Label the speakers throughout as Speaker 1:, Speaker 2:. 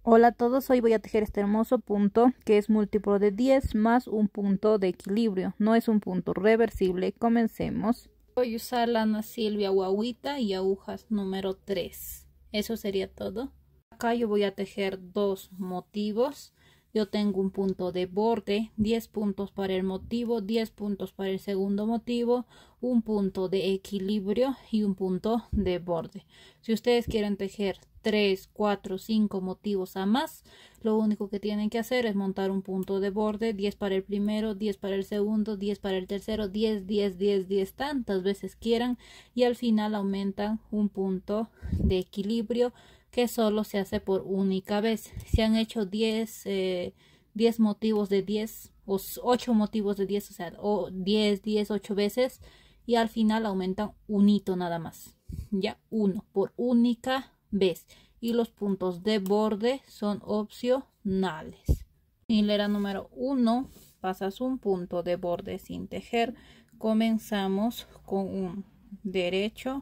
Speaker 1: Hola a todos, hoy voy a tejer este hermoso punto que es múltiplo de 10 más un punto de equilibrio, no es un punto reversible. Comencemos. Voy a usar lana Silvia guaguita y agujas número 3. Eso sería todo. Acá yo voy a tejer dos motivos. Yo tengo un punto de borde, 10 puntos para el motivo, 10 puntos para el segundo motivo, un punto de equilibrio y un punto de borde. Si ustedes quieren tejer 3, 4, 5 motivos a más, lo único que tienen que hacer es montar un punto de borde, 10 para el primero, 10 para el segundo, 10 para el tercero, 10, 10, 10, 10, tantas veces quieran, y al final aumentan un punto de equilibrio que solo se hace por única vez. Si han hecho 10 motivos de 10 o 8 motivos de 10, o sea, 10, 10, 8 veces, y al final aumentan un hito nada más, ya, uno por única vez, y los puntos de borde son opcionales. Hilera número 1, pasas un punto de borde sin tejer. Comenzamos con un derecho,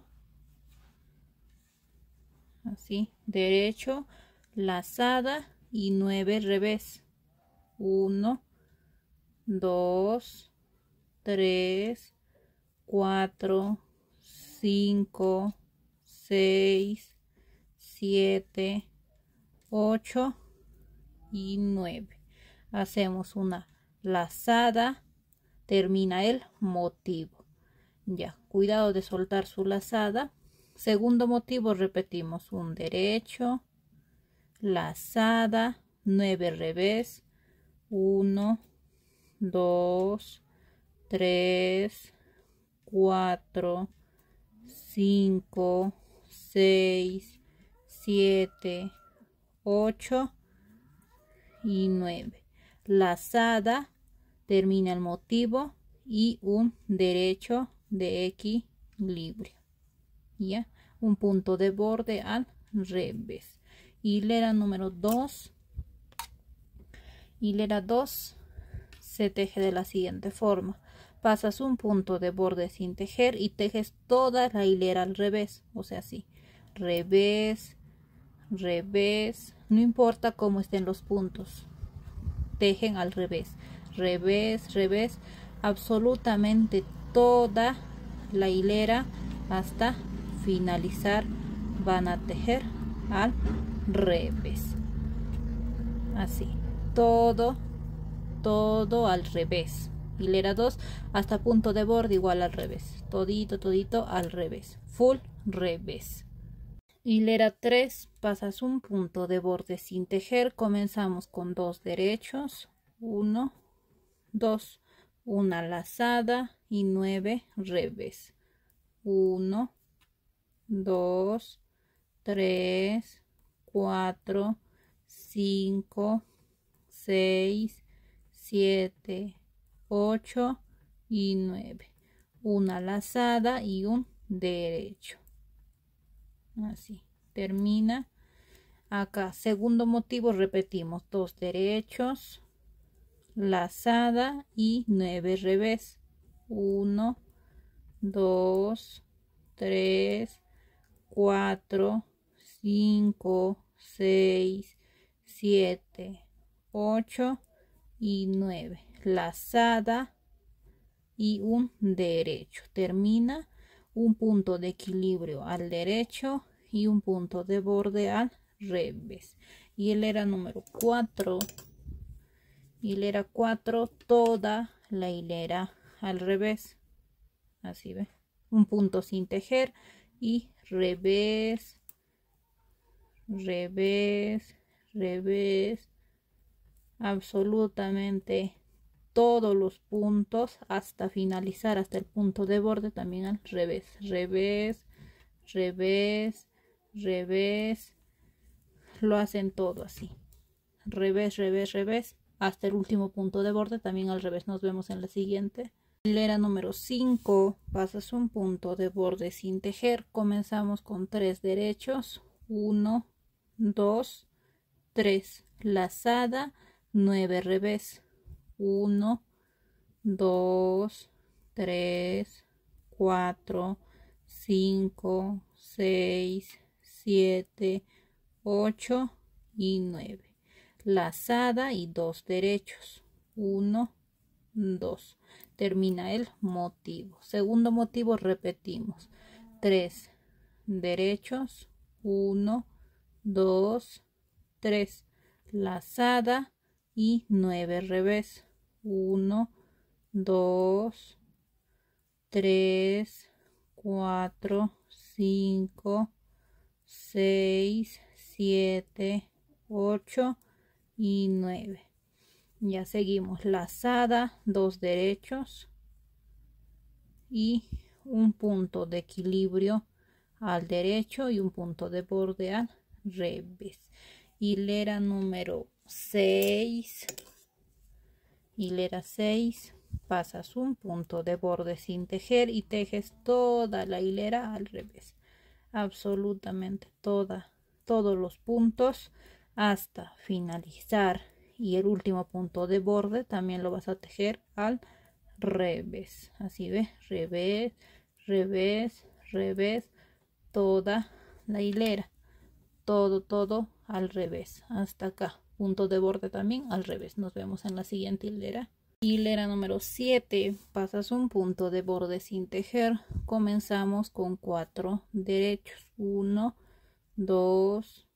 Speaker 1: así, derecho, lazada y 9 revés. 1, 2, 3, 4, 5, 6, 7, 8 y 9. Hacemos una lazada, termina el motivo. Ya, cuidado de soltar su lazada. Segundo motivo, repetimos un derecho, lazada, 9 revés, 1, 2, 3, 4, 5, 6, 7, 8 y 9. Lazada, termina el motivo y un derecho de equilibrio. Ya, un punto de borde al revés. Hilera número 2. Hilera 2 se teje de la siguiente forma. Pasas un punto de borde sin tejer y tejes toda la hilera al revés, o sea, así, revés, revés, no importa cómo estén los puntos, tejen al revés, revés, revés, absolutamente toda la hilera hasta finalizar van a tejer al revés, así, todo al revés. Hilera 2 hasta punto de borde igual al revés, todito al revés, full revés. Hilera 3, pasas un punto de borde sin tejer. Comenzamos con dos derechos, 1, 2, una lazada y 9 revés, 1, 2, 3, 4, 5, 6, 7, 8 y 9, una lazada y un derecho, así termina. Acá segundo motivo, repetimos dos derechos, lazada y 9 revés, 1, 2, 3, 4, 5, 6, 7, 8 y 9, lazada y un derecho, termina un punto de equilibrio al derecho y un punto de borde al revés. Y hilera número 4, hilera 4, toda la hilera al revés, así ve, un punto sin tejer y revés, revés, revés, absolutamente todos los puntos hasta finalizar, hasta el punto de borde también al revés, revés, revés, revés, lo hacen todo así, revés, revés, revés, hasta el último punto de borde también al revés. Nos vemos en la siguiente. Hilera número 5, pasas un punto de borde sin tejer. Comenzamos con 3 derechos, 1, 2, 3, lazada, 9 revés, 1, 2, 3, 4, 5, 6, 7, 8 y 9. Lazada y 2 derechos. 1, 2. Termina el motivo. Segundo motivo, repetimos. 3 derechos. 1, 2, 3. Lazada y 9 revés. 1, 2, 3, 4, 5, 6, 7, 8 y 9. Ya seguimos. Lazada, 2 derechos y un punto de equilibrio al derecho y un punto de borde al revés. Hilera número 6. Hilera 6. Pasas un punto de borde sin tejer y tejes toda la hilera al revés. Absolutamente todos los puntos hasta finalizar. Y el último punto de borde también lo vas a tejer al revés. Así ves, revés, revés, revés, toda la hilera. Todo al revés. Hasta acá. Punto de borde también al revés. Nos vemos en la siguiente hilera. Hilera número 7. Pasas un punto de borde sin tejer. Comenzamos con 4 derechos. 1, 2,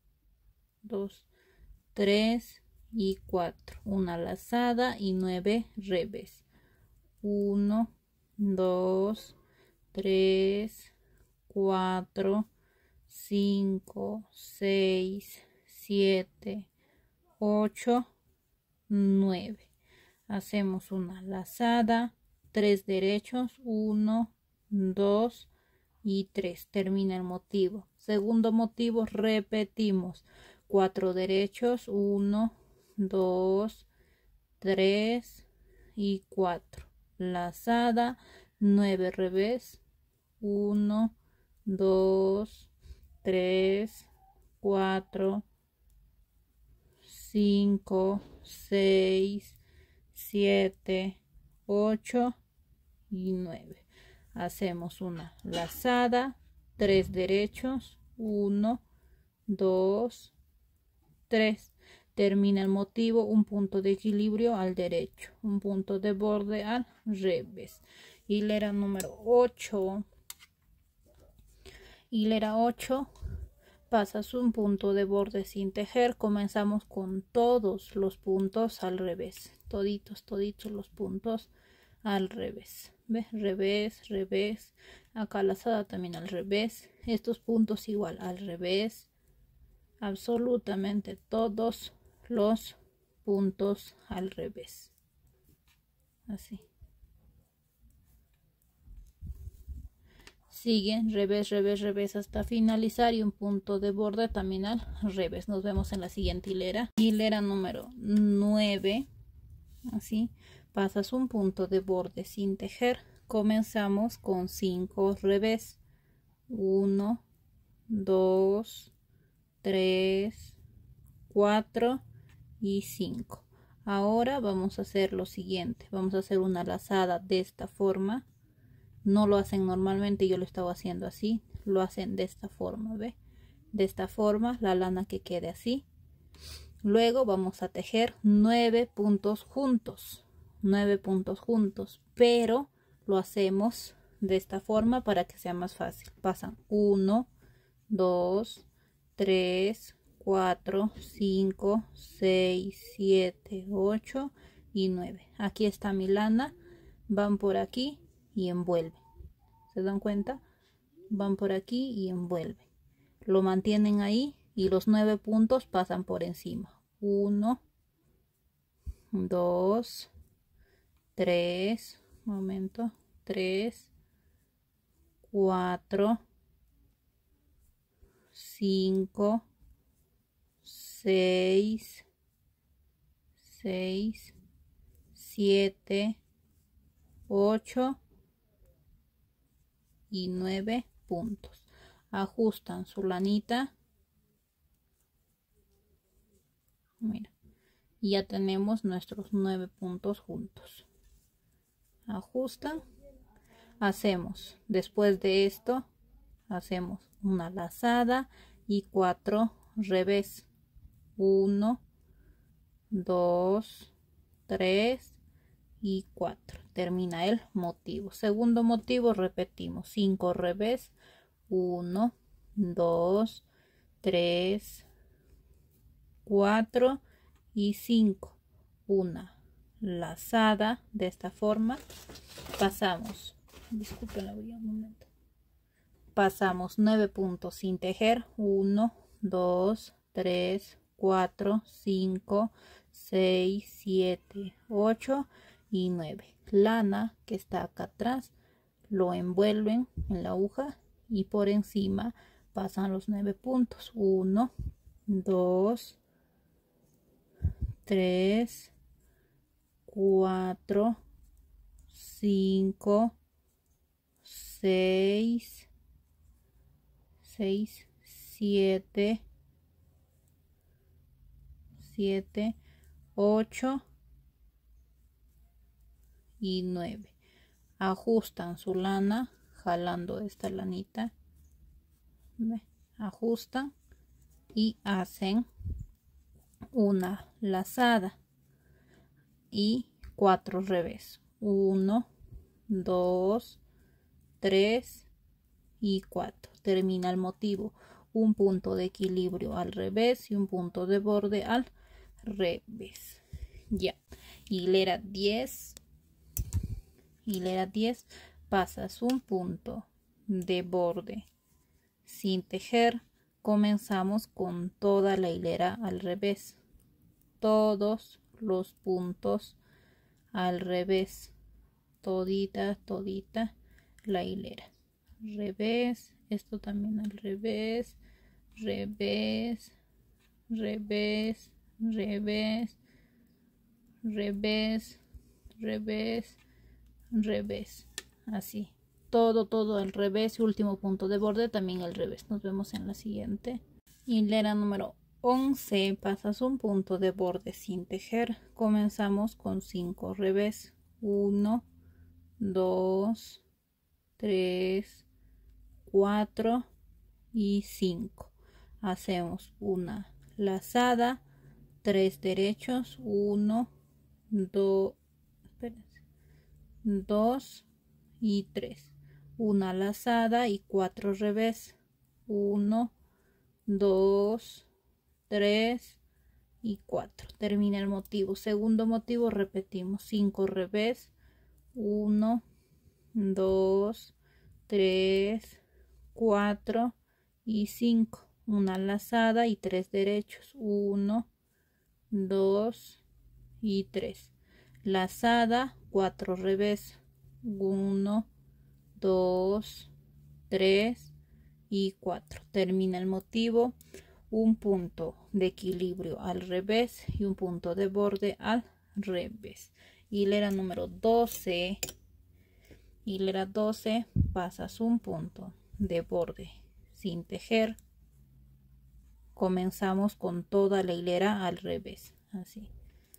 Speaker 1: 3 y 4. Una lazada y 9 revés. 1, 2, 3, 4, 5, 6, 7, 8, 9. Hacemos una lazada, 3 derechos, 1, 2 y 3. Termina el motivo. Segundo motivo, repetimos. 4 derechos, 1, 2, 3 y 4. Lazada, 9 revés, 1, 2, 3, 4, 5, 6, 7, 8 y 9. Hacemos una lazada, 3 derechos, 1, 2, 3. Termina el motivo, un punto de equilibrio al derecho, un punto de borde al revés. Hilera número 8. Hilera 8. Pasas un punto de borde sin tejer. Comenzamos con todos los puntos al revés. Toditos los puntos al revés. ¿Ves? Revés, revés. Acá lazada también al revés. Estos puntos igual al revés. Absolutamente todos los puntos al revés. Así. Sigue revés, revés, revés hasta finalizar y un punto de borde también al revés. Nos vemos en la siguiente hilera. Hilera número 9. Así. Pasas un punto de borde sin tejer. Comenzamos con 5 revés. 1, 2, 3, 4 y 5. Ahora vamos a hacer lo siguiente. Vamos a hacer una lazada de esta forma. No lo hacen normalmente, yo lo estaba haciendo así. Lo hacen de esta forma, ¿ve? De esta forma, la lana que quede así. Luego vamos a tejer 9 puntos juntos. 9 puntos juntos. Pero lo hacemos de esta forma para que sea más fácil. Pasan 1, 2, 3, 4, 5, 6, 7, 8 y 9. Aquí está mi lana. Van por aquí y envuelven. ¿Se dan cuenta? Van por aquí y envuelven. Lo mantienen ahí y los 9 puntos pasan por encima. 1, 2, 3, momento, 3, 4, 5, 6, 7, 8 y 9 puntos. Ajustan su lanita. Mira, y ya tenemos nuestros 9 puntos juntos. Ajustan. Hacemos, después de esto, hacemos una lazada y 4 revés. 1, 2, 3 y 4. Termina el motivo. Segundo motivo, repetimos 5 revés, 1, 2, 3, 4 y 5. Una lazada. De esta forma pasamos, disculpen la brilla un momento, pasamos 9 puntos sin tejer, 1, 2, 3, 4, 5, 6, 7, 8 y 9. Lana que está acá atrás lo envuelven en la aguja y por encima pasan los 9 puntos, 1, 2, 3, 4, 5, 6, 7, 8 y 9. Ajustan su lana jalando esta lanita, ¿ve? Ajustan y hacen una lazada y 4 revés, 1, 2, 3 y 4. Termina el motivo, un punto de equilibrio al revés y un punto de borde al revés. Ya, hilera 10, pasas un punto de borde sin tejer. Comenzamos con toda la hilera al revés, todos los puntos al revés, todita la hilera, revés, esto también al revés, revés, revés, revés, revés, revés, revés, así, todo al revés y último punto de borde también al revés. Nos vemos en la siguiente. Hilera número 11, pasas un punto de borde sin tejer. Comenzamos con 5 revés, 1, 2, 3, 4 y 5. Hacemos una lazada, 3 derechos, 1, 2, 2 y 3, una lazada y 4 revés, 1, 2, 3 y 4. Termina el motivo. Segundo motivo, repetimos 5 revés, 1, 2, 3, 4 y 5, una lazada y 3 derechos, 1, 2 y 3, lazada, 4 revés, 1, 2, 3 y 4. Termina el motivo, un punto de equilibrio al revés y un punto de borde al revés. Hilera número 12, hilera 12, pasas un punto de borde sin tejer. Comenzamos con toda la hilera al revés, así,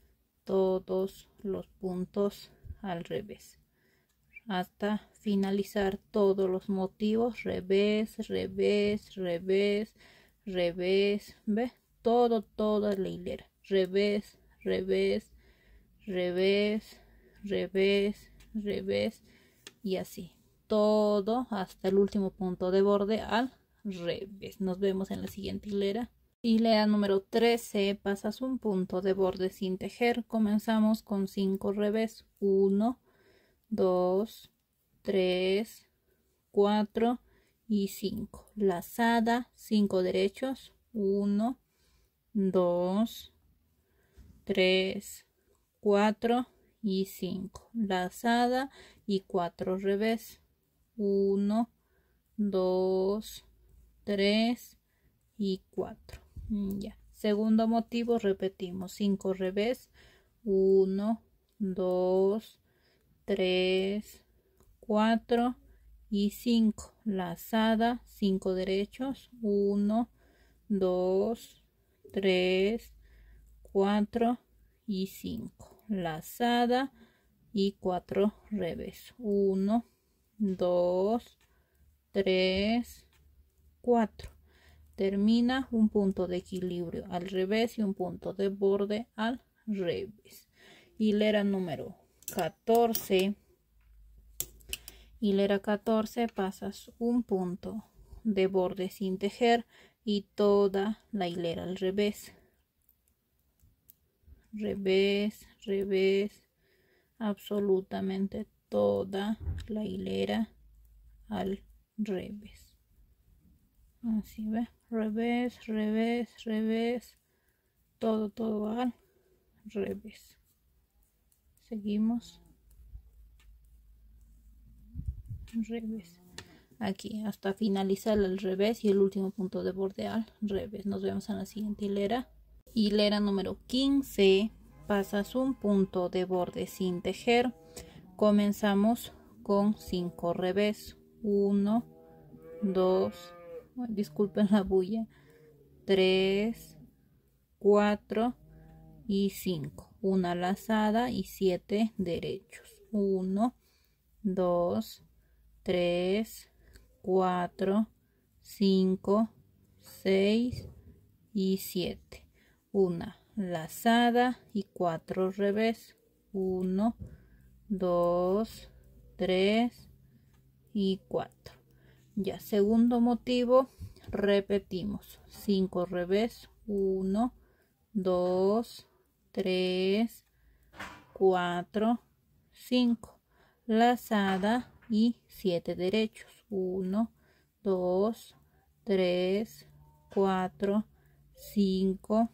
Speaker 1: todos los puntos al revés hasta finalizar todos los motivos, revés, revés, revés, revés, ¿ve? Toda la hilera, revés, revés, revés, revés, revés y así, todo hasta el último punto de borde al revés. Nos vemos en la siguiente hilera. Hilera número 13, pasas un punto de borde sin tejer. Comenzamos con 5 revés, 1, 2, 3, 4 y 5, lazada, 5 derechos, 1, 2, 3, 4 y 5, lazada y 4 revés, 1, 2, 3 y 4. Ya, segundo motivo, repetimos 5 revés, 1, 2, 3, 4 y 5, lazada, 5 derechos, 1, 2, 3, 4 y 5, lazada y 4 revés, 1, 2, 3, 4. termina un punto de equilibrio al revés y un punto de borde al revés. Hilera número 14. Hilera 14, pasas un punto de borde sin tejer y toda la hilera al revés. Revés, revés, absolutamente toda la hilera al revés. Así ve, revés, revés, revés, todo al revés. Seguimos. Revés. Aquí hasta finalizar al revés y el último punto de borde al revés. Nos vemos en la siguiente hilera. Hilera número 15, pasas un punto de borde sin tejer. Comenzamos con 5 revés. 1, 2, disculpen la bulla, 3, 4 y 5. Una lazada y 7 derechos. 1, 2, 3, 4, 5, 6 y 7. Una lazada y 4 revés. 1, 2, 3 y 4. Ya, segundo motivo, repetimos 5 revés. 1, 2, 3, 4, 5. Lazada y 7 derechos. 1, 2, 3, 4, 5,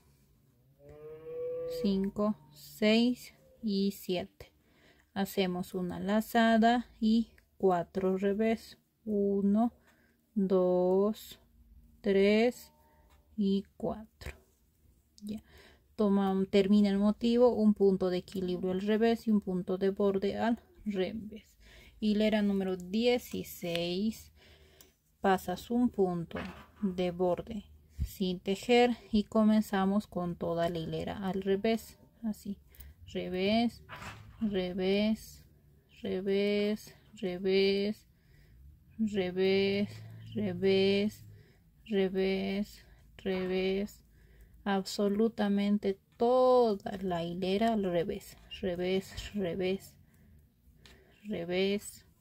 Speaker 1: 6 y 7. Hacemos una lazada y 4 revés. 1, 2, 3 y 4. Ya. Termina el motivo, un punto de equilibrio al revés y un punto de borde al revés. Hilera número 16, pasas un punto de borde sin tejer y comenzamos con toda la hilera al revés. Así, revés, revés, revés, revés, revés, revés, revés, revés, absolutamente toda la hilera al revés. Revés, revés, revés,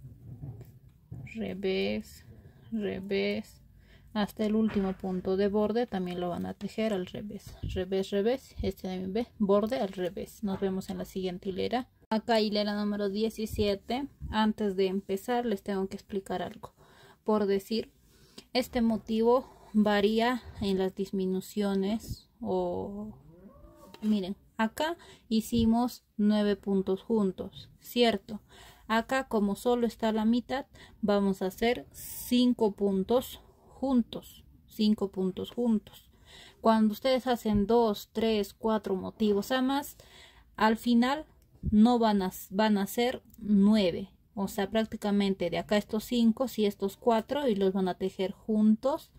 Speaker 1: revés, revés, hasta el último punto de borde también lo van a tejer al revés. Revés, revés, este también ve, borde al revés. Nos vemos en la siguiente hilera. Acá hilera número 17. Antes de empezar les tengo que explicar algo. Por decir, este motivo varía en las disminuciones o miren, acá hicimos 9 puntos juntos, ¿cierto? Acá como solo está la mitad, vamos a hacer 5 puntos juntos, 5 puntos juntos. Cuando ustedes hacen 2, 3, 4 motivos a más, al final no van a ser 9. O sea, prácticamente de acá estos 5, y estos 4 y los van a tejer juntos,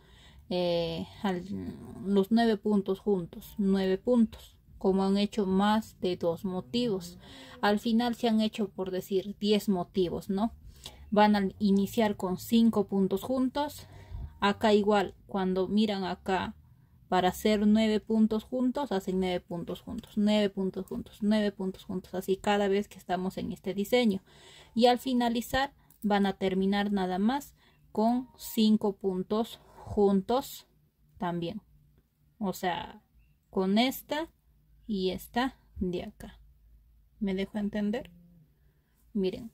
Speaker 1: los 9 puntos juntos, 9 puntos. Como han hecho más de 2 motivos. Al final se han hecho, por decir, 10 motivos, ¿no? Van a iniciar con 5 puntos juntos. Acá igual, cuando miran acá, para hacer 9 puntos juntos, hacen 9 puntos juntos, 9 puntos juntos, 9 puntos juntos, así cada vez que estamos en este diseño. Y al finalizar, van a terminar nada más con 5 puntos juntos también. O sea, con esta y esta de acá. ¿Me dejo entender? Miren,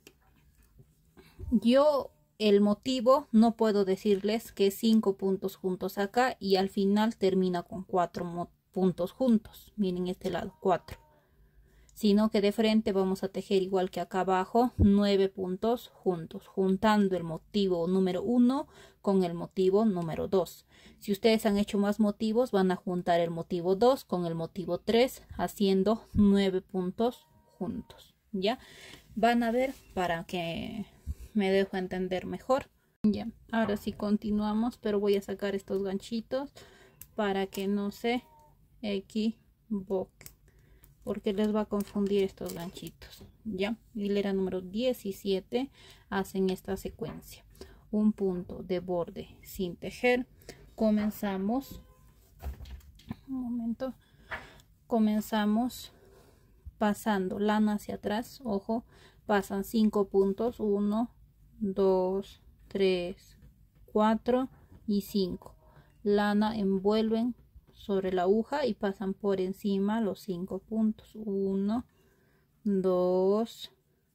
Speaker 1: yo el motivo no puedo decirles que 5 puntos juntos acá y al final termina con 4 puntos juntos. Miren este lado, 4. Sino que de frente vamos a tejer igual que acá abajo 9 puntos juntos, juntando el motivo número 1 con el motivo número 2. Si ustedes han hecho más motivos, van a juntar el motivo 2 con el motivo 3, haciendo 9 puntos juntos. ¿Ya? Van a ver para que me dejo entender mejor. Ya, ahora sí continuamos, pero voy a sacar estos ganchitos para que no se equivoquen, porque les va a confundir estos ganchitos. Ya, hilera número 17, hacen esta secuencia: un punto de borde sin tejer, comenzamos, un momento, comenzamos pasando lana hacia atrás, ojo, pasan 5 puntos, 1, 2, 3, 4 y 5. Lana envuelven sobre la aguja y pasan por encima los 5 puntos, 1, 2,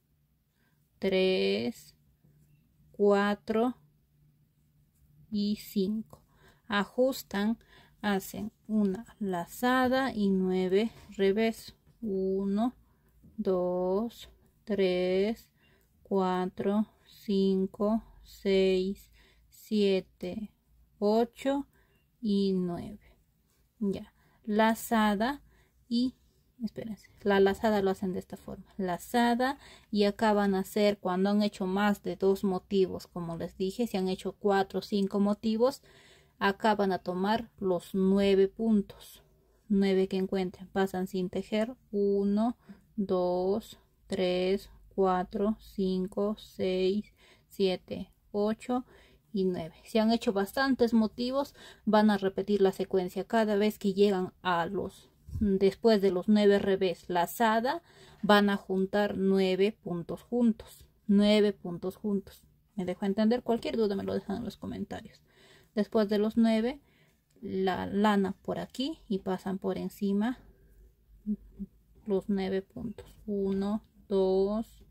Speaker 1: 3, 4 y 5. Ajustan, hacen una lazada y 9 revés, 1, 2, 3, 4, 5, 6, 7, 8 y 9. Ya, lazada y espérense, la lazada lo hacen de esta forma, lazada, y acá van a hacer, cuando han hecho más de 2 motivos, como les dije, si han hecho 4 o 5 motivos, acá van a tomar los 9 puntos, 9 que encuentren, pasan sin tejer, 1, 2, 3, 4, 5, 6, 7, 8 y 9. Si han hecho bastantes motivos, van a repetir la secuencia cada vez que llegan a los, después de los 9 revés lazada, van a juntar 9 puntos juntos, 9 puntos juntos. ¿Me dejo entender? Cualquier duda me lo dejan en los comentarios. Después de los 9, la lana por aquí y pasan por encima los 9 puntos, 1, 2,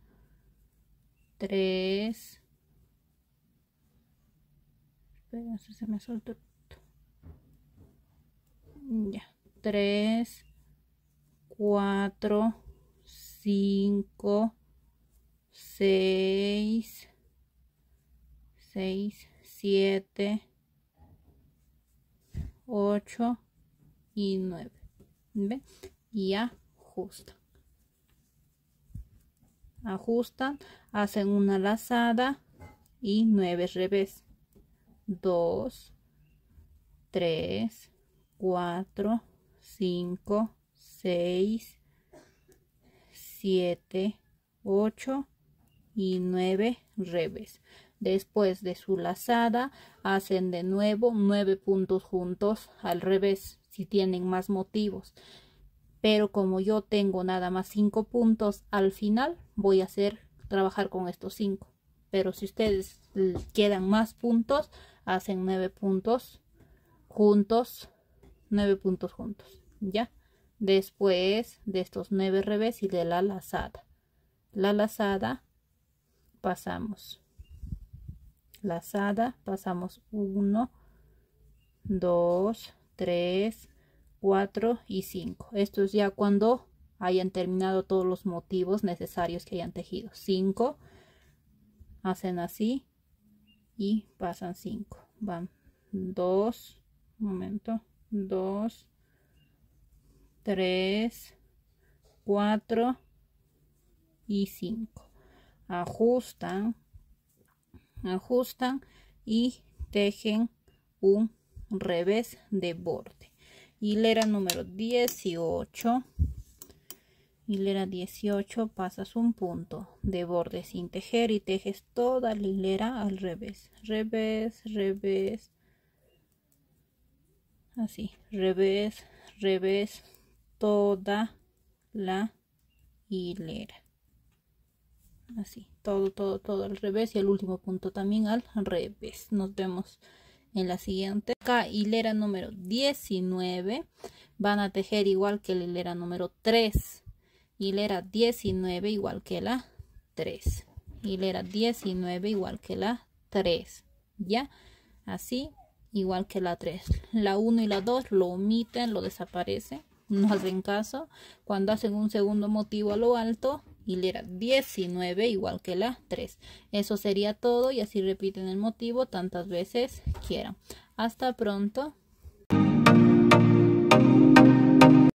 Speaker 1: 3, se me soltó, ya, 3, 4, 5, 6, 7, 8 y 9. ¿Ven? Y ajustan, hacen una lazada y 9 revés, 2, 3, 4, 5, 6, 7, 8 y 9 revés. Después de su lazada, hacen de nuevo 9 puntos juntos al revés si tienen más motivos. Pero como yo tengo nada más 5 puntos al final, voy a trabajar con estos 5. Pero si ustedes quedan más puntos, hacen 9 puntos juntos, 9 puntos juntos, ¿ya? Después de estos 9 revés y de la lazada pasamos. Lazada, pasamos 1, 2, 3, 4 y 5. Esto es ya cuando hayan terminado todos los motivos necesarios que hayan tejido. 5, hacen así y pasan 5. Van 2, un momento, 2, 3, 4 y 5. Ajustan y tejen un revés de borde. Hilera número 18. Hilera 18, pasas un punto de borde sin tejer y tejes toda la hilera al revés. Revés, revés. Así, revés, revés, toda la hilera. Así, todo al revés y el último punto también al revés. Nos vemos en la siguiente. Acá hilera número 19, van a tejer igual que la hilera número 3. Hilera 19 igual que la 3. Hilera 19 igual que la 3. ¿Ya? Así, igual que la 3. La 1 y la 2 lo omiten, lo desaparece. No hacen caso. Cuando hacen un segundo motivo a lo alto, hilera 19 igual que la 3. Eso sería todo y así repiten el motivo tantas veces quieran. Hasta pronto.